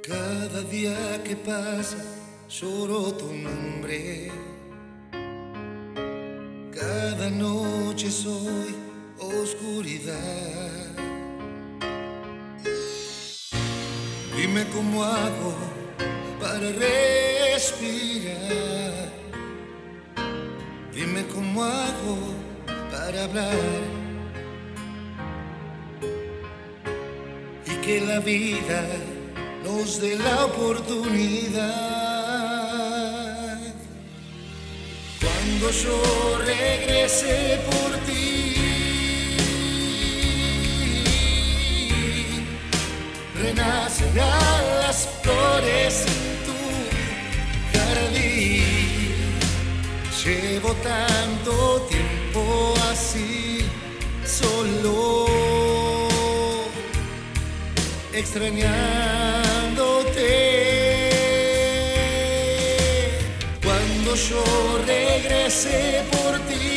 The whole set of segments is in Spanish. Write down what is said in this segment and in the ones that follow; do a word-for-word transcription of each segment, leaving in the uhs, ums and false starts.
Cada día que pasa lloro tu nombre. Cada noche soy oscuridad. Dime cómo hago para respirar. Dime cómo hago para hablar. Y que la vida nos dé la oportunidad. Cuando yo regrese por ti, renacerán las flores en tu jardín. Llevo tanto tiempo así, solo, extrañándote. Cuando yo regrese por ti,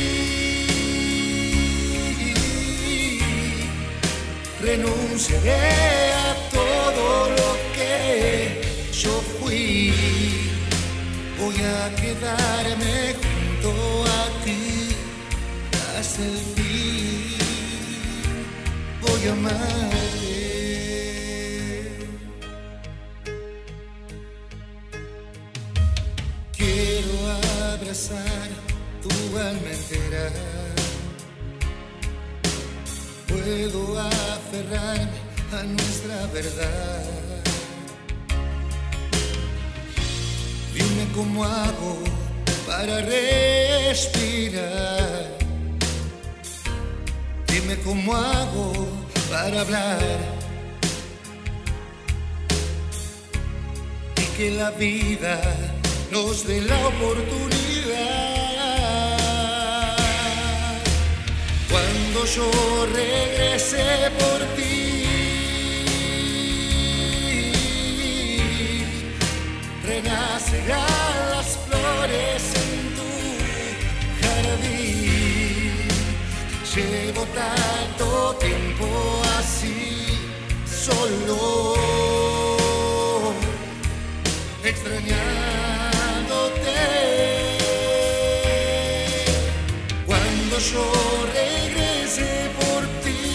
renunciaré a todo lo que yo fui. Voy a quedarme junto a ti hasta el fin. Voy a amarte. Quiero abrazar tu alma entera. Puedo aferrarme a nuestra verdad. Dime cómo hago para respirar. Dime cómo hago para hablar. Y que la vida nos dé la oportunidad. Cuando yo regrese por ti, renacerán las flores en tu jardín. Llevo tanto tiempo así, solo, extrañándote. Cuando yo regrese por ti,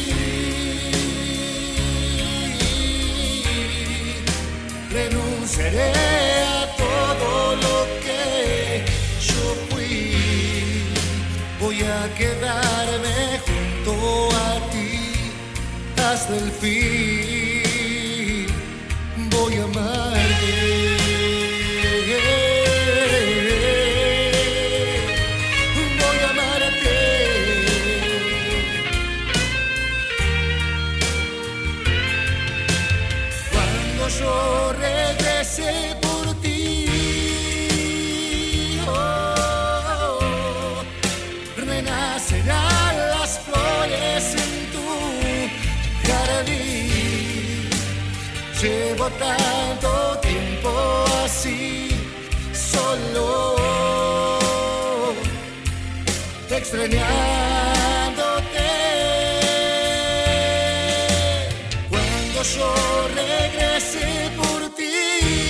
renunciaré a todo lo que yo fui. Voy a quedarme junto a ti hasta el fin. Voy a amarte. Voy a amarte. Cuando yo regrese por ti, oh, renacerán las flores en tu jardín. Llevo tanto tiempo así, solo, extrañándote. Cuando yo regrese por ti,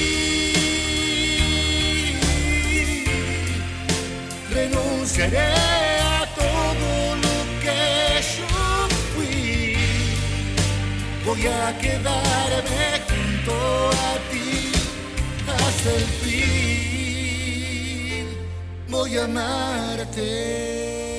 renunciaré a todo lo que yo fui. Voy a quedarme junto a ti hasta el fin. Voy a amarte.